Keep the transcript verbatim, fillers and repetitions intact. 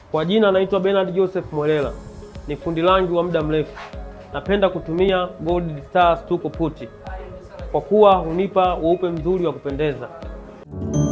Kwa jina naitwa Bernard Joseph Mwelela. Ni fundi rangi wa muda mrefu. Napenda kutumia Gold Star Stucco Putty kwa kuwa hunipa weupe mzuri wa kupendeza.